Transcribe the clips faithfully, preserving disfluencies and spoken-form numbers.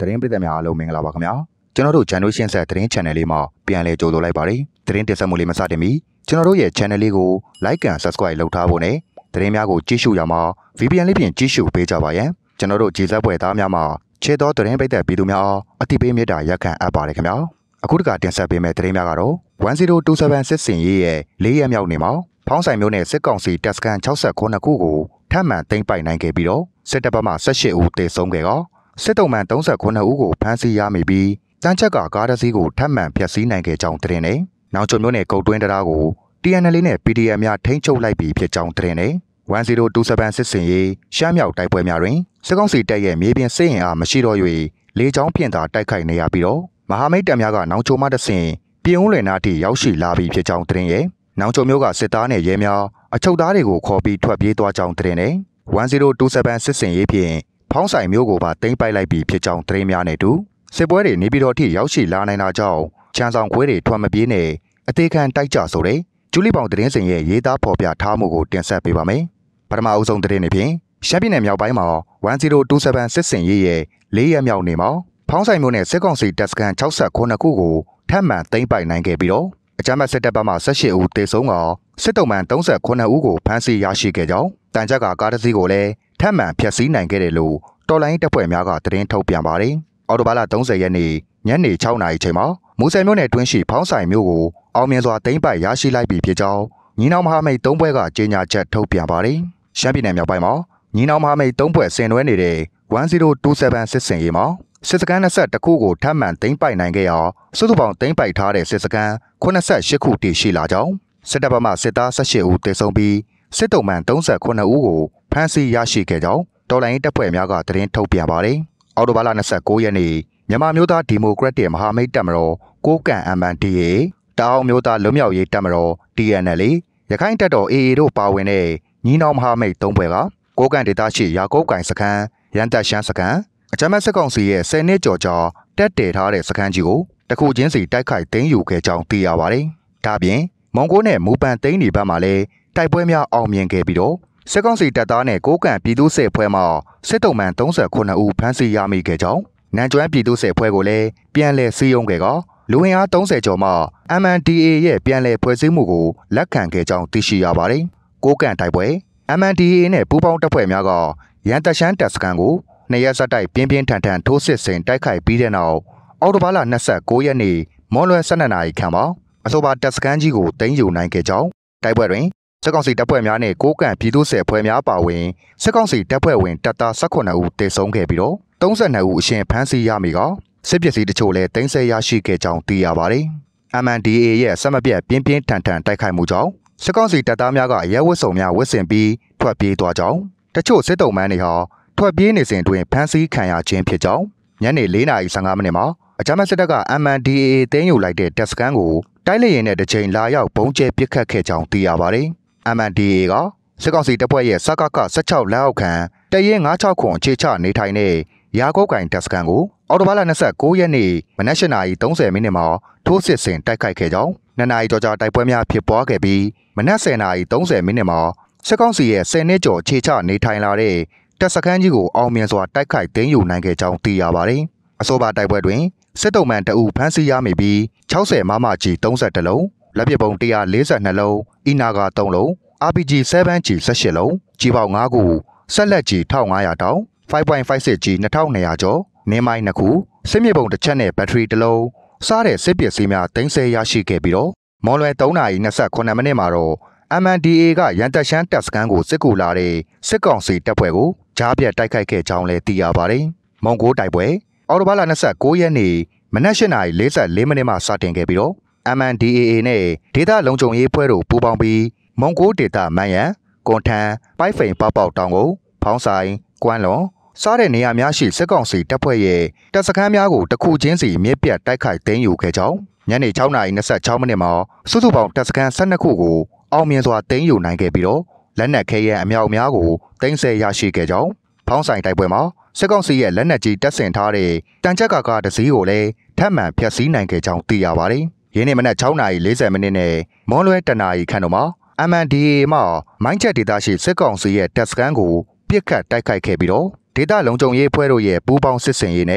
သတင်းပရိသတ်များအားလုံးမင်္ဂလာပါခင်ဗျာကျွန်တော်တို့ Channel ရှင်းဆက်သတင်း Channel လေးမှာပြန်လည်ကြိုဆိုလိုက်ပါတယ်သတင်းတင်ဆက်မှုလေးမစတင်မီကျွန်တော်တို့ရဲ့ Channel လေးကို Like and Subscribe လုပ်ထားဖို့နဲ့သတင်းများကိုကြည့်ရှုရမှာ ဗီ ပီ အန် လေးဖြင့်ကြည့်ရှုပေးကြပါရန်ကျွန်တော်တို့ကြည်စက်ပွဲသားများမှာခြေတော်သတင်းပရိသတ်ပြည်သူများအားအတိပေးမေတ္တာရက်ခံအပ်ပါတယ်ခင်ဗျာအခုတခါတင်ဆက်ပေးမယ့်သတင်းများကတော့one zero two sevenစစ်စင်ရေးရဲ့လေးရက်မြောက်နေ့မှာဖောင်းဆိုင်မျိုးနဲ့စစ်ကောင်စီတပ်စခန်း၆၉ခုကိုထပ်မံသိမ်းပိုက်နိုင်ခဲ့ပြီးတော့စစ်တပ်ဘက်မှ၁၈ဦးသေဆုံးခဲ့တော့စစ်တုံးမှန်၃၉ဦးကိုဖမ်းဆီးရမိပြီးတန်းချက်ကကားတစ်စီးကိုထပ်မံဖျက်ဆီးနိုင်ခဲ့ကြောင်းသတင်းနဲ့နောက်ကျော်မျိုးနဲ့ကုတ်တွင်းတရားကို T N L နဲ့ P D M များထိန်းချုပ်လိုက်ပြီးဖြစ်ကြောင်းသတင်းနဲ့one zero two sevenစစ်စင်ရေးရှမ်းမြောက်တိုက်ပွဲများတွင်စစ်ကောင်စီတပ်ရဲ့မြေပြင်စစ်ရင်အားမရှိတော့၍လေကြောင်းဖြင့်သာတိုက်ခိုက်နေရပြီးတော့မဟာမိတ်တပ်များကနောက်ကျော်မှတဆင့်ပြည်ုံးလွင်နာထိရောက်ရှိလာပြီးဖြစ်ကြောင်းသတင်းရဲ့နောက်ကျော်မျိုးကစစ်သားနဲ့ရဲများအချုပ်သားတွေကိုခေါ်ပြီးထွက်ပြေးသွားကြောင်းသတင်းနဲ့one zero two sevenစစ်စင်ရေးဖြင့်ဖောင်းဆိုင်မျိုးကိုပါသိမ်းပိုက်လိုက်ပြီးဖြစ်ကြောင်းသတင်းများနဲ့တူစစ်ပွဲတွေနေပြည်တော်ထိရောက်ရှိလာနိုင်တာကြောင့်ချမ်းဆောင်ခွဲတွေထွက်မပြေးနဲ့အသေးခံတိုက်ကြဆိုတဲ့ကျူလီပေါင်သတင်းစင်ရဲ့ရေးသားဖော်ပြထားမှုကိုတင်ဆက်ပေးပါမယ်ပထမအဦးဆုံးသတင်းတွေဖြင့်ရှမ်းပြည်နယ်မြောက်ပိုင်းမှာone zero two sevenစစ်စင်ရေးရဲ့လေးရက်မြောက်နေ့မှာဖောင်းဆိုင်မျိုးနဲ့စစ်ကောင်စီတပ်စခန်း၆၉ခုကိုထပ်မံသိမ်းပိုက်နိုင်ခဲ့ပြီးတော့အကြမ်းဖက်စစ်တပ်ဘက်မှ၁၈ဦးသေဆုံးကစစ်တုံးမှန်၃၉ဦးကိုဖမ်းဆီးရရှိခဲ့ကြောင်းတန်ချက်ကကားတစ်စီးကိုလည်းထပ်မံဖျက်ဆီးနိုင်ခဲ့တယ်လို့တော်လိုင်းတပ်ဖွဲ့များကသတင်းထုတ်ပြန်ပါတယ်။အော်တိုဘာလ၃၀ရက်နေ့ညနေ၆နာရီချိန်မှာမူဆယ်မြို့နယ်တွင်းရှိဖောင်းဆိုင်မြို့ကိုအောင်မြင်စွာသိမ်းပိုက်ရရှိလိုက်ပြီဖြစ်ကြောင်းညီနောင်မဟာမိတ်၃ဘွဲကကြေညာချက်ထုတ်ပြန်ပါတယ်။ရှမ်းပြည်နယ်မြောက်ပိုင်းမှာညီနောင်မဟာမိတ်၃ဘွဲဆင်နွှဲနေတဲ့one zero two sevenစစ်စင်ရေးမှာစစ်စခန်း၂၁ခုကိုထပ်မံသိမ်းပိုက်နိုင်ခဲ့အောင်စုစုပေါင်းသိမ်းပိုက်ထားတဲ့စစ်စခန်း၈၈ခုတည်ရှိလာကြောင်းစစ်တပ်ဘက်မှစစ်သား၁၈ဦးသေဆုံးပြီးစစ်တုံးမှန်၃၉ဦးကိုဖမ်းဆီးရရှိခဲ့ကြောင်းတော်လိုင်းတပ်ဖွဲ့များကသတင်းထုတ်ပြန်ပါတယ်။အော်တိုဘာလ၂၉ရက်နေ့မြန်မာမျိုးသားဒီမိုကရက်တစ်မဟာမိတ်တပ်မတော်ကိုကန့် M N D A တောင်မျိုးသားလွတ်မြောက်ရေးတပ်မတော် T N L ရခိုင်တပ်တော် A A တို့ပါဝင်တဲ့ညီနောင်မဟာမိတ်၃ဘွဲကကိုကန့်ဒေသရှိရာကုတ်ကိုင်စခန်းရန်တပ်ရှမ်းစခန်းအကြမ်းဖက်စစ်ကောင်စီရဲ့ဆယ်နှစ်ကျော်ကြာတက်တည်ထားတဲ့စခန်းကြီးကိုတခုချင်းစီတိုက်ခိုက်သိမ်းယူခဲ့ကြောင်းသိရပါတယ်။ဒါပြင်မွန်ဂိုနဲ့မူပန်သိမ်းနေဘက်မှာလည်းတိုက်ပွဲများအောင်မြင်ခဲ့ပြီးတော့စစ်ကောင်စီတပ်သားနဲ့ကိုကန့်ပြည်သူ့စစ်ဖွဲ့မှစစ်တုံးမှန်၃၉ဦးဖမ်းဆီးရမိခဲ့ကြောင်းနန်ကျွမ်းပြည်သူ့စစ်ဖွဲ့ကိုလည်းပြန်လည်စည်းရုံးခဲ့ကလူဝင်အား၃၀ကျော်မှ M N D A ရဲ့ပြန်လည်ဖွဲ့စည်းမှုကိုလက်ခံခဲ့ကြောင်းသိရှိရပါတယ်။ကိုကန့်တိုက်ပွဲ M N D A နဲ့ပူးပေါင်းတပ်ဖွဲ့များကရန်တပ်ရှမ်းတပ်စခန်းကိုနှစ်ရက်ဆက်တိုက်ပြင်းပြင်းထန်ထန်ထိုးစစ်ဆင်တိုက်ခိုက်ပြီးတဲ့နောက်အောက်တိုဘာလ၂၉ရက်နေ့မွန်လွယ်၁၂နာရီခန့်မှာအဆိုပါတပ်စခန်းကြီးကိုသိမ်းယူနိုင်ခဲ့ကြောင်းတိုက်ပွဲတွင်စစ်ကောင်စီတပ်ဖွဲ့များနဲ့ကိုကန့်ပြည်သူ့စစ်ဖွဲ့များပါဝင်စစ်ကောင်စီတပ်ဖွဲ့ဝင်တပ်သား၁၈ဦးသေဆုံးခဲ့ပြီးတော့၃၂ဦးအရှင်ဖမ်းဆီးရမိကစစ်ပစ္စည်းတချို့လည်းသိမ်းဆည်းရရှိခဲ့ကြောင်းသိရပါတယ်။ M N D A ရဲ့ဆက်မပြတ်ပြင်းပြင်းထန်ထန်တိုက်ခိုက်မှုကြောင့်စစ်ကောင်စီတပ်သားများကရဲဝတ်စုံများဝတ်ဆင်ပြီးထွက်ပြေးသွားကြောင်းတချို့စစ်တုံးမှန်းတွေဟာထွက်ပြေးနေစဉ်တွင်ဖမ်းဆီးခံရခြင်းဖြစ်ကြောင်းညနေ၄နာရီ၁၅မိနစ်မှာအကြမ်းဖက်စစ်တပ်က M N D A သိမ်းယူလိုက်တဲ့တပ်စခန်းကိုတိုက်လေရင်နဲ့တစ်ချိန်လာရောက်ပုံကျဲပစ်ခတ်ခဲ့ကြောင်းသိရပါတယ်။ M N D A ကစစ်ကောင်စီတပ်ဖွဲ့ရဲ့စကက၁၆လက်အောက်ခံတရင်၅၆ခွန်အခြေချနေထိုင်တဲ့ရာကုတ်ကိုင်တပ်စခန်းကိုအော်တိုဘာလ၂၉ရက်နေ့မနက်၈နာရီ၃၀မိနစ်မှာထိုးစစ်ဆင်တိုက်ခိုက်ခဲ့ကြောင်းနှစ်နာရီကျော်ကြာတိုက်ပွဲများဖြစ်ပွားခဲ့ပြီးမနက်၁၀နာရီ၃၀မိနစ်မှာစစ်ကောင်စီရဲ့ဆယ်နှစ်ကျော်အခြေချနေထိုင်လာတဲ့တပ်စခန်းကြီးကိုအောင်မြင်စွာတိုက်ခိုက်သိမ်းယူနိုင်ခဲ့ကြောင်းသိရပါတယ်။အဆိုပါတိုက်ပွဲတွင်စစ်တုံးမှန်တအူဖမ်းဆီးရမိပြီး၆၀မမကြီး၃၁လုံးလက်ပစ်ပုံ၁၄၂လုံးအီနာဂါ၃လုံး R P G 7 G ၁၈လုံးကြီးပေါင်း၅ခုဆက်လက်ကြီး၁၅၀၀တောင်၅.၅၆ G ၂၂၀၀ကျော်နင်းမိုင်းနှစ်ခုစစ်မြေပုံတစ်ချက်နဲ့ဘက်ထရီတစ်လုံးစားတဲ့စစ်ပစ္စည်းများသိမ်းဆည်းရရှိခဲ့ပြီးတော့မွန်လွယ်၃နာရီ၂၉မိနစ်မှာတော့ M N D A ကရန်တပ်ရှမ်းတပ်စခန်းကိုစစ်ကူလာတဲ့စစ်ကောင်စီတပ်ဖွဲ့ကိုကြားပြတ်တိုက်ခိုက်ခဲ့ကြောင်းလည်းသိရပါတယ်။မွန်ဂိုတိုက်ပွဲအော်တိုဘာလ၂၉ရက်နေ့မနက်၈နာရီ၄၄မိနစ်မှစတင်ခဲ့ပြီးတော့ M N D A နဲ့ဒေသလုံခြုံရေးဖွဲ့တို့ပူးပေါင်းပြီးမွန်ဂိုဒေသမန်ရန်ကွန်ထန်ပိုက်ဖိန်ပေါပေါတောင်ကိုဖောင်းဆိုင်ကွမ်းလွန်စားတဲ့နေရာများရှိစစ်ကောင်စီတပ်ဖွဲ့ရဲ့တပ်စခန်းများကိုတစ်ခုချင်းစီမြစ်ပြတ်တိုက်ခိုက်သိမ်းယူခဲ့ကြောင်းညနေ၆နာရီ၂၆မိနစ်မှာစုစုပေါင်းတပ်စခန်း၁၂ခုကိုအောင်မြင်စွာသိမ်းယူနိုင်ခဲ့ပြီးတော့လက်နက်ခဲယမ်းအမြောက်များကိုသိမ်းဆည်းရရှိခဲ့ကြောင်းဖောင်းဆိုင်တိုက်ပွဲမှာစစ်ကောင်စီရဲ့လက်နက်ကြီးတပ်ဆင်ထားတဲ့တန်ချက်ကကားတစ်စီးကိုလည်းထပ်မံဖျက်ဆီးနိုင်ခဲ့ကြောင်းသိရပါတယ်။ယင်းနေ့မနက်၆နာရီ၄၀မိနစ်နဲ့မွန်လွဲ၁နာရီခန့်တို့မှာ M N D A မှမိုင်းချက်ဒေသရှိစစ်ကောင်စီရဲ့တပ်စခန်းကိုပစ်ခတ်တိုက်ခိုက်ခဲ့ပြီးတော့ဒေသလုံခြုံရေးဖွဲ့တို့ရဲ့ပူးပေါင်းစစ်ဆင်ရေးနဲ့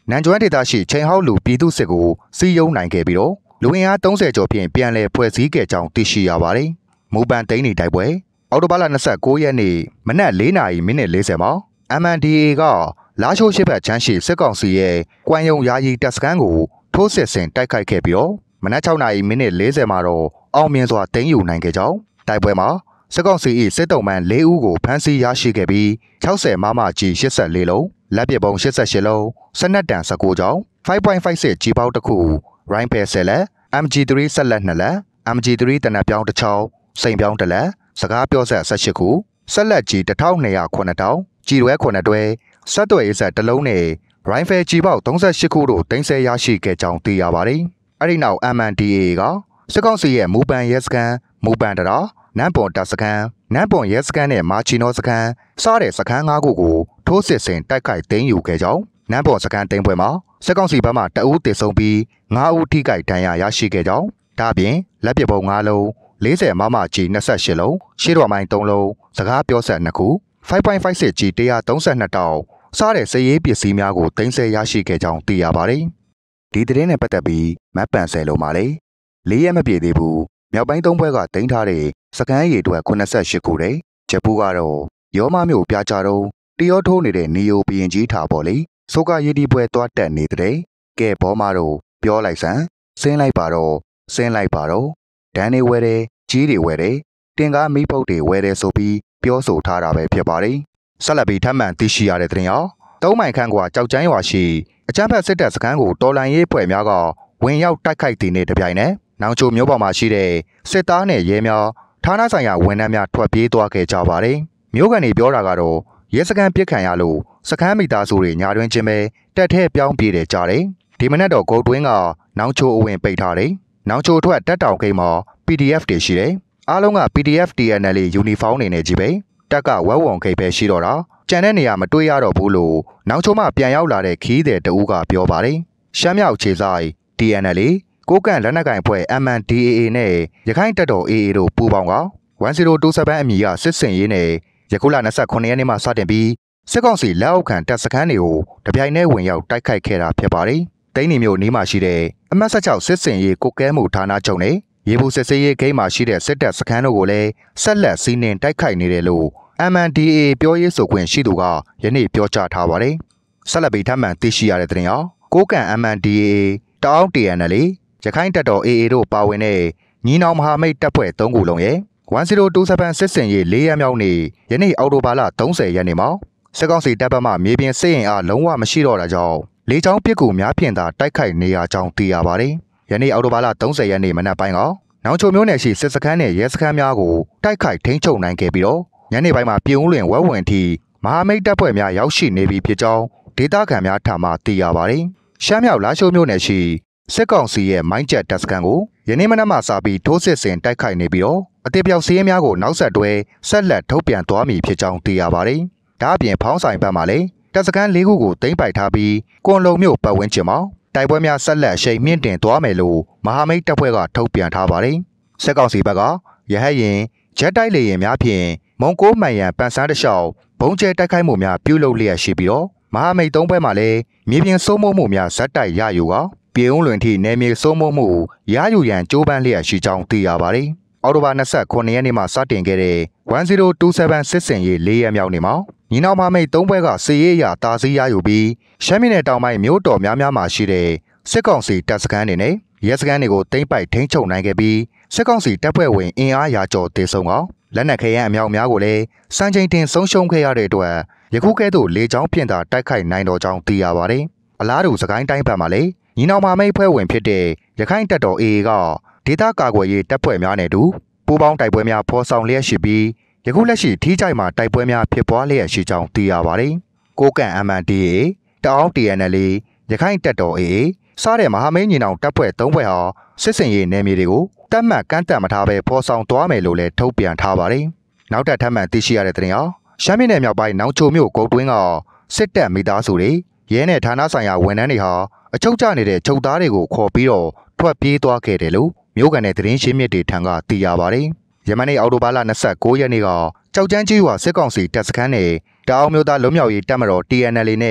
နန်ကျွမ်းဒေသရှိချိန်ဟောက်လူပြည်သူစစ်ကိုစီးရုံးနိုင်ခဲ့ပြီးတော့လူဝင်အားသုံးဆယ်ကျော်ဖြင့်ပြန်လည်ဖွဲ့စည်းခဲ့ကြောင်းသိရှိရပါတယ်။မူပန်သိန်းနေတိုက်ပွဲအော်တိုဘာလ၂၉ရက်နေ့မနက်၄နာရီမိနစ်၄၀မှာ M N D A ကလာရှိုးရှိဘက်ချမ်းရှိစစ်ကောင်စီရဲ့ကွမ်ယုံယာယီတပ်စခန်းကိုထိုးစစ်ဆင်တိုက်ခိုက်ခဲ့ပြီးတော့မနက်၆နာရီမိနစ်၄၀မှာတော့အောင်မြင်စွာသိမ်းယူနိုင်ခဲ့ကြောင်းတိုက်ပွဲမှာစစ်ကောင်စီ၏စစ်တုံးမှန်၄ဦးကိုဖမ်းဆီးရရှိခဲ့ပြီး၆၀မမကြီး၈၄လုံးလက်ပစ်ပုံ၈၈လုံးစနက်တန်၁၉ကြောင်း ၅.၅၆ ကြီးပေါက်တစ်ခု ရိုင်းဖယ်ဆယ်လက် M G ၃ ဆက်လက်နှစ်လက် M G ၃ တနက်ပြောင်းတစ်ချောင်းစိန်ပြောင်းတစ်လက်စကားပြောဆက်၁၈ခုဆက်လက်ကြီးတစ်ထောင်၂၀၉တောင်ကြီးရွဲ9တွဲဆက်သွယ်ရေးဆက်တစ်လုံးနဲ့ရိုင်းဖယ်ကြီးပေါက်၃၈ခုတို့တင်ဆက်ရရှိခဲ့ကြောင်းသိရပါတယ်။အဲဒီနောက် M N D A ကစစ်ကောင်စီရဲ့မူပန်ရဲစခန်းမူပန်တရာနန်းပွန်တပ်စခန်းနန်းပွန်ရဲစခန်းနဲ့မာချီနောစခန်းစားတဲ့စခန်း၅ခုကိုထိုးစစ်ဆင်တိုက်ခိုက်သိမ်းယူခဲ့ကြောင်းနန်းပွန်စခန်းသိမ်းပွဲမှာစစ်ကောင်စီဘက်မှတအူးတေဆုံးပြီး၅ဦးထိခိုက်ဒဏ်ရာရရှိခဲ့ကြောင်းဒါ့အပြင်လက်ပစ်ပုံ၅လုံး၄၀မမကြီး၂၈လုံးရှေးတော်မိုင်း၃လုံးစကားပြောဆက်၂ခု၅.၅၆ကြီး၁၃၂တောင်စားတဲ့စည်ရေးပစ္စည်းများကိုတင်ဆက်ရရှိခဲ့ကြောင်းသိရပါတယ်။ဒီသတင်းနဲ့ပတ်သက်ပြီးမတ်ပန်ဆယ်လုံးပါလေလေးရက်မပြည့်သေးဘူးမြောက်ပိုင်းသုံးဘက်ကတင်ထားတဲ့စကန်ရည်အတွက်၈၈ခုတဲ့ချက်ပူးကတော့ရောမမျိုးပြကြတော့တရောထိုးနေတဲ့နီယိုဘီရင်ကြီးထားပေါ့လေဆိုကရည်ဒီပွဲသွားတက်နေတဲ့ကဲဘောမတို့ပြောလိုက်စမ်းဆင်းလိုက်ပါတော့ဆင်းလိုက်ပါတော့ဒန်နေဝဲတယ်ကြီးတွေဝဲတယ်တင်ကားမိပုတ်တွေဝဲတယ်ဆိုပြီးပြောဆိုထားတာပဲဖြစ်ပါတယ်ဆက်လက်ပြီးထပ်မံသိရှိရတဲ့သတင်းရောသုံးမိုင်ခန့်ကွာကြောက်ကျန်းရွာရှိအကြမ်းဖက်စစ်တပ်စခန်းကိုတော်လှန်ရေးဖွဲ့များကဝင်ရောက်တိုက်ခိုက်တဲ့နေ့တပြိုင်နက်နောင်ချိုမြို့ပေါ်မှာရှိတဲ့စစ်သားနဲ့ရဲများဌာနဆိုင်ရာဝန်ထမ်းများထွက်ပြေးသွားခဲ့ကြပါတယ်မြို့ကန်တွေပြောတာကတော့ရဲစခန်းပြစ်ခံရလို့စခန်းမိသားစုတွေညာတွင်ချင်းပဲတက်ထဲပြောင်းပြေးတယ်ကြတယ်ဒီမနက်တော့ဂုတ်တွင်းကနောင်ချိုအဝင်ပိတ်ထားတယ်နောင်ချိုထွက်တက်တောင်ကိန်းမှာ P D F တွေရှိတယ်အားလုံးက P D F T N L ယူနီဖောင်းနေနေကြီးပဲတက်ကဝဲဝုံခိတ်ပဲရှိတော့တာကြံတဲ့နေရာမတွေ့ရတော့ဘူးလို့နောက်ချိုမှပြန်ရောက်လာတဲ့ခီးတဲ့တဦးကပြောပါတယ်ရှမ်းမြောက်ခြေဆိုင် T N L ကိုကန့်လက်နက်ကင်ဖွဲ့ M N D A A နဲ့ရခိုင်တပ်တော် A A တို့ပူးပေါင်းက၁၀၂၇အမည်ကစစ်စင်ရေးနဲ့ယခုလ၂၉ရက်နေ့မှစတင်ပြီးစစ်ကောင်စီလက်အောက်ခံတပ်စခန်းတွေကိုတပြိုင်တည်းဝင်ရောက်တိုက်ခိုက်ခဲ့တာဖြစ်ပါတယ်တိန်းနေမျိုးနီးမှရှိတဲ့အမှတ်၁၆စစ်စင်ရေးကုတ်ကဲမှုဌာနချုပ်နဲ့ရေဘူးစစ်စေးရေးဂိမ်းမှာရှိတဲ့စစ်တပ်စခန်းတို့ကိုလည်းဆက်လက်စီးနင်းတိုက်ခိုက်နေတယ်လို့ M N D A ပြောရေးဆိုခွင့်ရှိသူကယနေ့ပြောကြားထားပါတယ်ဆက်လက်ပြီးထပ်မံသိရှိရတဲ့သတင်းရောကိုကန့် M N D A တောင်း T N L ရခိုင်တပ်တော် A A တို့ပါဝင်တဲ့ညီနောင်မဟာမိတ်တပ်ဖွဲ့၃ခုလုံးရဲ့၁၀၂၇စစ်စင်ရေး၄ရက်မြောက်နေ့ယနေ့အောက်တိုဘာလ၃၀ရက်နေ့မှာစစ်ကောင်စီတပ်ဘက်မှမြေပြင်စစ်ရင်အားလုံးဝမရှိတော့တာကြောင့်လေကြောင်းပစ်ကူများဖြင့်သာတိုက်ခိုက်နေရကြောင်းသိရပါတယ်ယနေ့အောက်တိုဘာလ၃၀ရက်နေ့မနက်ပိုင်းကနောင်ချိုမြို့နယ်ရှိစစ်စခန်းနဲ့ရဲစခန်းများကိုတိုက်ခိုက်ထိန်းချုပ်နိုင်ခဲ့ပြီးတော့ညနေပိုင်းမှာပြည်ဦးလွင်ဝဲဝင်ထိမဟာမိတ်တပ်ဖွဲ့များရောက်ရှိနေပြီဖြစ်ကြောင်းဒေသခံများထံမှသိရပါတယ်ရှမ်းမြောက်လာရှိုးမြို့နယ်ရှိစစ်ကောင်စီရဲ့မိုင်းကျက်တပ်စခန်းကိုယနေ့မနက်မှစပြီးထိုးစစ်ဆင်တိုက်ခိုက်နေပြီးတော့အသေးပြောက်စည်းများကိုနောက်ဆက်တွဲဆက်လက်ထုတ်ပြန်သွားမည်ဖြစ်ကြောင်းသိရပါတယ်။ဒါအပြင်ဖောင်းဆိုင်ဘက်မှလည်းတပ်စခန်း၄ခုကိုသိမ်းပိုက်ထားပြီးကွန်လုံမြို့ပတ်ဝန်းကျင်မှာတိုက်ပွဲများဆက်လက်အရှိန်မြင့်တင်သွားမယ်လို့မဟာမိတ်တပ်ဖွဲ့ကထုတ်ပြန်ထားပါတယ်။စစ်ကောင်စီဘက်ကရဟတ်ရင်ဂျက်တိုက်လေယာဉ်များဖြင့်မုံကိုမှန်ရန်ပန်ဆန်းတလျှောက်ဘုံကျဲတိုက်ခိုက်မှုများပြုလုပ်လျက်ရှိပြီးတော့မဟာမိတ်သုံးဘက်မှလည်းမြေပြင်စိုးမိုးမှုများဇက်တိုက်ရယူကပြည်ဦးလွင်ထိနယ်မြေစိုးမိုးမှုရယူရန်ကြိုးပမ်းလျက်ရှိကြောင်းသိရပါတယ်။အောက်တိုဘာ၂၉ရက်နေ့မှာစတင်ခဲ့တဲ့၁၀၂၇စစ်စင်ရေး၄ရက်မြောက်နေ့မှာညီနောင်မဟာမိတ်သုံးဘက်ကစစ်ရေးအရာတာစည်းရယူပြီးရှမ်းပြည်နယ်တောင်ပိုင်းမြို့တော်များများမှာရှိတဲ့စစ်ကောင်စီတပ်စခန်းတွေနဲ့ရဲစခန်းတွေကိုသိမ်းပိုက်ထိန်းချုပ်နိုင်ခဲ့ပြီးစစ်ကောင်စီတပ်ဖွဲ့ဝင်အင်အားရာကျော်တေဆုံးကလက်နက်ခဲယမ်းအမြောက်များကိုလည်းစံချိန်တင်ဆုံးရှုံးခဲ့ရတဲ့အတွက်ယခုကဲ့သို့လေကြောင်းဖြင့်သာတိုက်ခိုက်နိုင်တော့ကြောင်းသိရပါတယ်။အလားတူစကိုင်းတိုင်းဘက်မှာလည်းညီနောင်မဟာမိတ်ဖွဲ့ဝင်ဖြစ်တဲ့ရခိုင်တပ်တော် A A ကဒေသကာကွယ်ရေးတပ်ဖွဲ့များနဲ့အတူပူးပေါင်းတိုက်ပွဲများဖော်ဆောင်လျက်ရှိပြီးယခုလက်ရှိထီးချိုင်မှာတိုက်ပွဲများဖြစ်ပွားလျက်ရှိကြောင်းသိရပါတယ်။ကိုကန့် M N D A တောင်း T N L ရခိုင်တပ်တော် A A စားတဲ့မဟာမိတ်ညီနောင်တပ်ဖွဲ့၃ဖွဲ့ဟာစစ်စင်ရေးနယ်မြေတွေကိုတတ်မှတ်ကန့်သတ်မထားဘဲဖော်ဆောင်သွားမယ်လို့လည်းထုတ်ပြန်ထားပါတယ်။နောက်ထပ်ထပ်မံသိရှိရတဲ့သတင်းဟာရှမ်းပြည်နယ်မြောက်ပိုင်းနောင်ချိုမြို့ကုတ်တွင်းကစစ်တပ်မိသားစုတွေရဲနဲ့ဌာနဆိုင်ရာဝန်ထမ်းတွေဟာအချုပ်ကျနေတဲ့ချုပ်သားတွေကိုခေါ်ပြီးတော့ထွက်ပြေးသွားခဲ့တယ်လို့မြို့ကန်တဲ့သတင်းရှင်းမြစ်တွေထံကသိရပါတယ်။ယမနေ့အောက်တိုဘာလ၂၉ရက်နေ့ကကြောက်ကျန်းကြီးရွာစစ်ကောင်စီတပ်စခန်းနဲ့တအောင်းမျိုးသားလုံမြောက်ရေးတပ်မတော် T N L နဲ့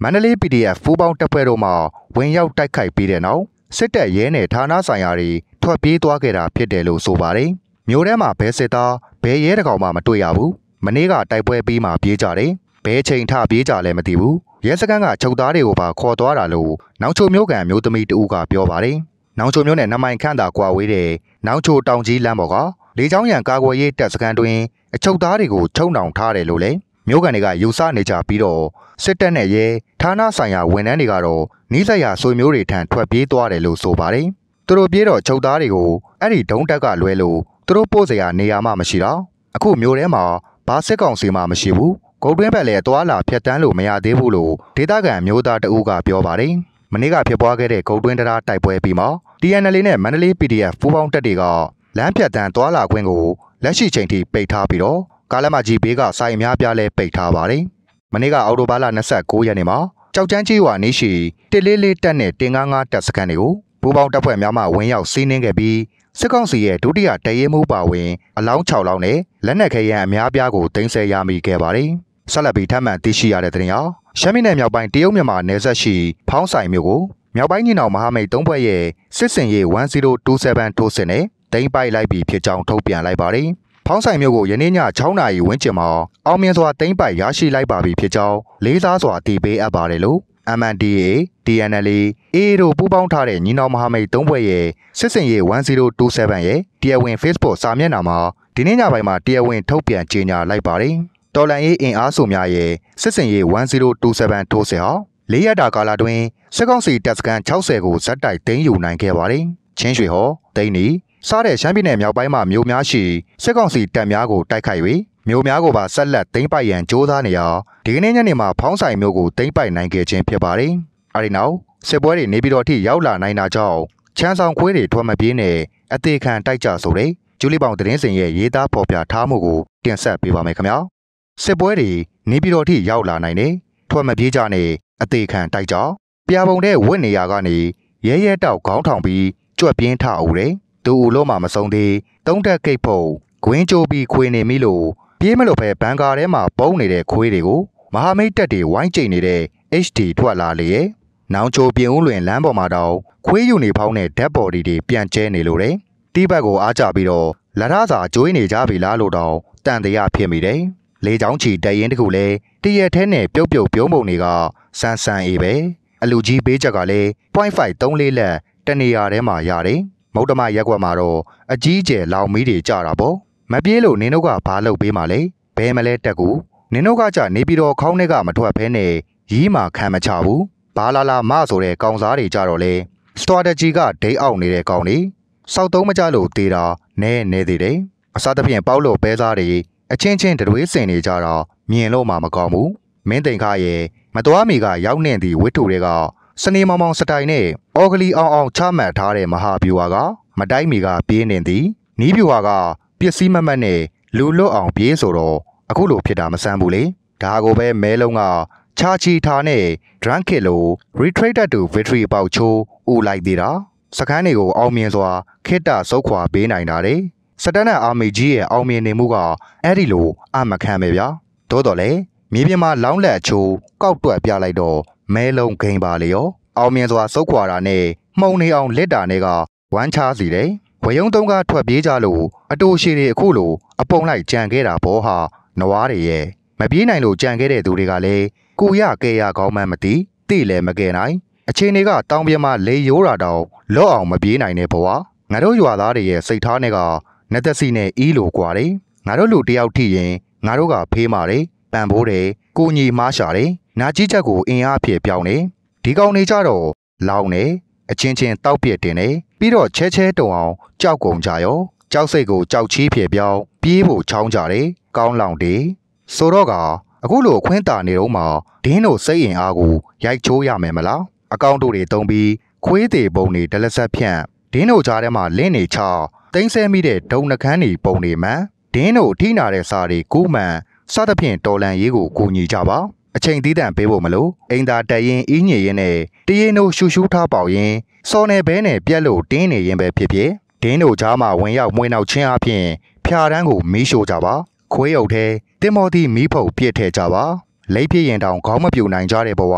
မန္တလေး ပီ ဒီ အက်ဖ် ပူးပေါင်းတပ်ဖွဲ့တို့မှဝင်ရောက်တိုက်ခိုက်ပြီးတဲ့နောက်စစ်တပ်ရဲနဲ့ဌာနဆိုင်ရာတွေထွက်ပြေးသွားခဲ့တာဖြစ်တယ်လို့ဆိုပါတယ်။မြို့ထဲမှာဘဲစစ်သားဘဲရဲတကောင်မှမတွေ့ရဘူး။မနေ့ကတိုက်ပွဲပြီးမှပြေးကြတယ်။ဘဲချိန်ထပြေးကြလည်းမသိဘူး။ရဲစခန်းကချုပ်သားတွေကိုပါခေါ်သွားတာလို့နောင်ချိုမြို့ကန်မျိုးသမီးတဦးကပြောပါတယ်။နောင်ချိုမြို့နဲ့နမိုင်ခန့်သာကွာဝေးတဲ့နောင်ချိုတောင်ကြီးလမ်းပေါ်ကလေကြောင်းရန်ကာကွယ်ရေးတပ်စခန်းတွင်အချုပ်သားတွေကိုချုံနှောင်ထားတယ်လို့လည်းမြို့ကန်တွေကယူဆနေကြပြီးတော့စစ်တပ်နဲ့ရဲဌာနဆိုင်ရာဝန်ထမ်းတွေကတော့နီးစပ်ရာဆွေမျိုးတွေထံထွက်ပြေးသွားတယ်လို့ဆိုပါတယ်။သူတို့ပြေးတော့ချုပ်သားတွေကိုအဲ့ဒီဒုံးတက်ကလွဲလို့သူတို့ပို့စရာနေရာမှမရှိတော့အခုမြို့ထဲမှာဘာစစ်ကောင်စီမှမရှိဘူး။ဂုတ်တွင်းဘက်လည်းသွားလာဖြတ်တန်းလို့မရသေးဘူးလို့ဒေသခံမျိုးသားတအူးကပြောပါတယ်။မနေ့ကဖြစ်ပွားခဲ့တဲ့ဂုတ်တွင်းတရားတိုက်ပွဲပြီးမှ တီ အန် အယ်လ် အေ နဲ့မန္တလေး ပီ ဒီ အက်ဖ် ပူးပေါင်းတပ်တွေကလမ်းဖြတ်တန်းသွားလာခွင့်ကိုလက်ရှိချိန်ထိပိတ်ထားပြီးတော့ကားလမ်းမကြီးဘေးကဆိုင်အများပြားလဲပိတ်ထားပါတယ်။မနေ့ကအော်တိုဘာလ၂၉ရက်နေ့မှာကြောက်ကျန်းကြီးရွာနီးရှိတစ်လေးလေးတပ်နဲ့တင်ကားငါးတပ်စခန်းတွေကိုပူးပေါင်းတပ်ဖွဲ့များမှဝင်ရောက်စီးနင်းခဲ့ပြီးစစ်ကောင်စီရဲ့ဒုတိယတရဲမှုပါဝင်အလောင်း၆လောင်းနဲ့လက်နက်ခဲယမ်းအများပြားကိုတင်ဆက်ရမိခဲ့ပါတယ်။ဆက်လက်ပြီးထပ်မံသိရှိရတဲ့သတင်းဟာရှမ်းပြည်နယ်မြောက်ပိုင်းတရုတ်မြန်မာနယ်စပ်ရှိဖောင်းဆိုင်မြို့ကိုမြောက်ပိုင်းညီနောင်မဟာမိတ်သုံးဖွဲ့ရဲ့စစ်စင်ရေး၁၀၂၇ထိုးစစ်နဲ့တိမ့်ပိုက်လိုက်ပြီးဖြစ်ကြောင်းထုတ်ပြန်လိုက်ပါတယ်။ဖောင်းဆိုင်မြို့ကိုယနေ့ည၆နာရီဝန်းကျင်မှာအောင်မြင်စွာတိမ့်ပိုက်ရရှိလိုက်ပါပြီဖြစ်ကြောင်းလေးစားစွာတည်ပေးအပ်ပါတယ်လို့ အမ် အန် ဒီ အေ တီ အန် အယ်လ် အေ အေ တို့ပူးပေါင်းထားတဲ့ညီနောင်မဟာမိတ်သုံးဖွဲ့ရဲ့စစ်စင်ရေး၁၀၂၇ရဲ့တရားဝင် Facebook စာမျက်နှာမှာဒီနေ့ညပိုင်းမှာတရားဝင်ထုတ်ပြန်ကြေညာလိုက်ပါတယ်။တော်လန်ရေးအင်အားစုများရဲ့စစ်စင်ရေး၁၀၂၇ထိုးစစ်ဟာလေးရက်တာကာလတွင်စစ်ကောင်စီတပ်စခန်း၆၀ကိုဇက်တိုက်သိမ်းယူနိုင်ခဲ့ပါတယ်။ချင်းရွှေဟော်သိန်းနီစားတဲ့ရှမ်းပြည်နယ်မြောက်ပိုင်းမှာမြို့များရှိစစ်ကောင်စီတပ်များကိုတိုက်ခိုက်၍မြို့များကိုပါဆက်လက်သိမ်းပိုက်ရန်ကြိုးစားနေရာဒီကနေ့ညနေမှာဖောင်းဆိုင်မြို့ကိုသိမ်းပိုက်နိုင်ခဲ့ခြင်းဖြစ်ပါတယ်။အဲဒီနောက်စစ်ပွဲတွေနေပြည်တော်ထိရောက်လာနိုင်တာကြောင့်ချမ်းဆောင်ခွေးတွေထွက်မပြေးနဲ့အသေးခံတိုက်ကြဆိုတဲ့ကျူလီပေါင်သတင်းစင်ရဲ့ရေးသားဖော်ပြထားမှုကိုတင်ဆက်ပေးပါမယ်ခင်ဗျာ။စစ်ပွဲတွေနေပြည်တော်ထိရောက်လာနိုင်တယ်ထွက်မပြေးကြနဲ့အသေးခံတိုက်ကြပြာပုံတဲ့ဝစ်နေရာကနေရဲရဲတောက်ခေါင်းထောင်ပြီးကြွက်ပြင်းထအောင်တယ်သူ့ဦးလုံးမှာမဆုံးသေးသုံးတက်ကိတ်ဖို့ဂွင်းကြိုးပြီးခွေနေမိလို့ပြေးမလို့ပဲဘန်ကာထဲမှာပုံနေတဲ့ခွေးတွေကိုမဟာမိတ်တပ်တွေဝိုင်းကျိန်နေတဲ့ အက်ချ် ဒီ ထွက်လာလေရဲ့နောင်ချိုပြင်ဦးလွင်လမ်းပေါ်မှာတော့ခွေးယူနေဖောင်းတဲ့ဓာတ်ဘော်ဒီတွေပြန်ကျဲနေလို့တယ်တိဘက်ကိုအားကြပြီးတော့လက်ရစာကျွေးနေကြပြီလားလို့တော့တန်တရားဖြစ်မိတယ်လေချောင်းချီတရင်တခုလဲတရက်ထဲနဲ့ပြုတ်ပြုတ်ပြုံးပုံတွေကဆန်းဆန်းအေးပဲအလူကြီးပေးချက်ကလည်း point ၅ သုံးလေးလက်တနေရာထဲမှာရတယ်မုတ်တမရက်ကွက်မှာတော့အကြီးကျယ်လောင်မီးတွေကြတာပေါ့မပြေးလို့နင်တို့ကဘာလုပ်ပေးမှလဲဘဲမလဲတက်ကူနင်တို့ကကြနေပြီးတော့ခေါင်းထဲကမထွက်ဖဲနဲ့ရီးမှခံမချဘူးဘာလာလာမဆိုတဲ့ကောင်စားတွေကြတော့လေ strategy ကဒိတ်အောက်နေတဲ့ကောင်တွေစောက်သုံးမကြလို့သေးတာနဲနေသေးတယ်အစားသဖြင့်ပေါက်လို့ပဲစားတွေအချင်းချင်းတရွေးစင်နေကြတာမြင်လို့မှမကောင်းဘူးမင်းတိန်ခါရဲ့မတော်မီကရောက်နေသည့်ဝတ္ထုတွေကစနေမောင်မောင်စတိုင်နဲ့အော်ဂလီအောင်အောင်ချမှတ်ထားတဲ့မဟာဗျူဟာကမတိုက်မီကပြေးနေသည်နီးဗျူဟာကပစ္စည်းမမတ်နဲ့လူလွတ်အောင်ပြေးဆိုတော့အခုလိုဖြစ်တာမဆန်းဘူးလေဒါကိုပဲမဲလုံးကချာချီထားနဲ့ drunk kid လို့ retreated to victory ပေါက်ချိုးဦးလိုက်သေးတာစကန်းတွေကိုအောင်မြင်စွာခိတ္တဆုတ်ခွာပေးနိုင်တာလေစတန်နဲ့အာမီကြီးရဲ့အောင်မြင်နေမှုကအဲ့ဒီလိုအမခံပဲဗျာသို့တော်လေမြေပြင်မှာလောင်းလက်အချိုးကောက်တွက်ပြလိုက်တော့မဲလုံးဂိမ်းပါလေရောအောင်မြင်စွာစုတ်ခွာတာနဲ့မှုံနေအောင်လက်တာနဲ့ကဝမ်းချားစီတယ်ဝယုံသုံးကထွက်ပြေးကြလို့အတူရှိတွေအခုလိုအပုံလိုက်ကြံခဲ့တာဘောဟာနွားတွေရဲ့မပြေးနိုင်လို့ကြံခဲ့တဲ့သူတွေကလည်းကိုရကဲရကောင်းမှမသိသိလည်းမကယ်နိုင်အချင်းတွေကတောင်ပြမှာလေရိုးတာတောင်လော့အောင်မပြေးနိုင်တဲ့ဘဝငါတို့ရွာသားတွေရဲ့စိတ်ထားနဲ့ကနက်သက်စီနဲ့အီးလိုကွာတယ်ငါတို့လူတယောက်ထိရင်ငါတို့ကဖေးမာတယ်ပန်ဖိုးတယ်ကိုညီမားရှာတယ်နာကြီးချက်ကိုအင်အားဖြစ်ပြောင်းနေဒီကောင်နေကြတော့လောင်းနေအချင်းချင်းတောက်ပြက်တင်နေပြီးတော့ချဲချဲတုံအောင်ကြောက်ကုန်ကြရောကြောက်စိတ်ကိုကြောက်ချီးဖြစ်ပြောင်းပြေးဖို့ချောင်းကြတယ်ကောင်းလောင်တယ်ဆိုတော့ကအခုလိုအခွင့်တာနေတော့မှဒင်းတို့စိတ်ရင်အားကိုရိုက်ချိုးရမယ်မလားအကောင့်တို့တွေတုံးပြီးခွေးသေးပုံတွေဒလဆက်ဖြန့်ဒင်းတို့ကြားထဲမှာလင်းနေချတိမ့်ဆဲမိတဲ့ဒုံနှကန်းတွေပုံတွေမှန်ဒင်းတို့ထိနာတဲ့စာတွေကိုမှန်စသဖြင့်တော်လန်ရေးကိုကူညီကြပါအချိန်သီးတန့်ပေးဖို့မလို့အိမ်သာတက်ရင်အင်းညင်ရင်နဲ့တရင်တို့ရှူရှူထားပေါရင်စော်နယ်ဘဲနဲ့ပြက်လို့တင်းနေရင်ပဲဖြစ်ဖြစ်ဒင်းတို့ကြားမှာဝင်ရောက်မွေးနောက်ချင်းအဖြစ်ဖြာတန်းကိုမီးရှို့ကြပါခွေးအုပ်ထဲတင်မော်တီမီးဖုတ်ပြစ်ထည့်ကြပါလိပ်ပြည့်ရင်တောင်ခေါင်းမပြူနိုင်ကြတဲ့ဘဝ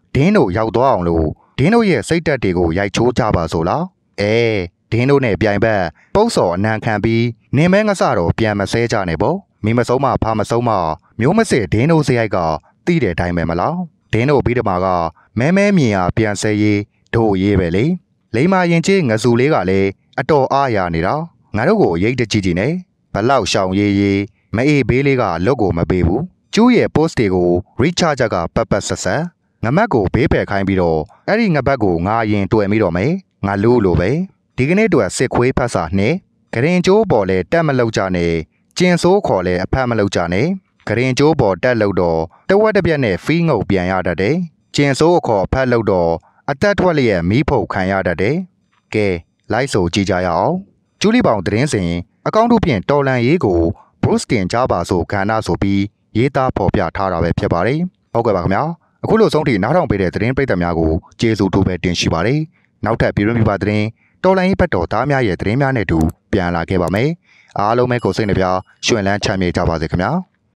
ဒင်းတို့ရောက်သွားအောင်လို့ဒင်းတို့ရဲ့စိတ်တက်တွေကိုရိုက်ချိုးကြပါစို့လားအဲဒင်းတို့နဲ့ပြိုင်ဘက်ပုတ်စော်အနံခံပြီးနင်းမဲငါစတော့ပြန်မဆဲကြနဲ့ပေါ့မိမဆုံးမဖာမဆုံးမမျိုးမစစ်ဒင်းတို့စရိုက်ကတိတဲ့အတိုင်းပဲမလားဒင်းတို့ပြီးတမှာကမဲမဲမြင်ရပြန်ဆဲရေးတို့ရေးပဲလေလိမ္မာရင်ချင်းငဆူလေးကလည်းအတော်အားရနေတာငါတို့ကိုရိတ်တကြည့်ကြည့်နေဘလောက်ရှောင်ရေးရေးမအေးဘေးလေးကလုတ်ကိုမပေးဘူးကျူးရဲ့ post တွေကို recharge ကပတ်ပတ်ဆက်ဆက်ငမက်ကိုဘေးပယ်ခိုင်းပြီးတော့အဲ့ဒီငပတ်ကိုငါရင်တွေ့မိတော့မယ်ငါလို့လို့ပဲဒီကနေ့တွေ့စစ်ခွေးဖတ်စာနဲ့ဂရင်ကျိုးပေါ်လဲတက်မလောက်ကြနဲ့ကျင်ဆိုးခေါ်လဲအဖတ်မလောက်ကြနဲ့ဂရင်ကျိုးပေါ်တက်လို့တော့တဝက်တစ်ပြက်နဲ့ဖီးငုပ်ပြန်ရတတ်တယ်ကျင်ဆိုးခေါ်ဖတ်လို့တော့အသက်ထွက်လျက်မီးဖုတ်ခံရတတ်တယ်ကဲလိုက်ဆိုကြည့်ကြရအောင်ကျူးလီပေါင်သတင်းစဉ်အကောင့်တို့ဖြင့်တော်လန်ရေးကိုဘရုစ်တင်ကြပါဆိုခန္ဓာဆိုပြီးရေးသားဖော်ပြထားတာပဲဖြစ်ပါတယ်ဟုတ်ကဲ့ပါခင်ဗျာအခုလိုဆုံးထိနားထောင်ပေးတဲ့သတင်းပရိသတ်များကိုကျေးဇူးတူပဲတင်ရှိပါတယ်နောက်ထပ်ပြည်တွင်းပြည်ပသတင်းတော်လိုင်းရေးဘက်တော်သားများရဲ့သတင်းများနဲ့တူပြန်လာခဲ့ပါမယ်အားလုံးပဲကိုစိတ်နှပြရွှင်လန်းချမ်းမြေ့ကြပါစေခင်ဗျာ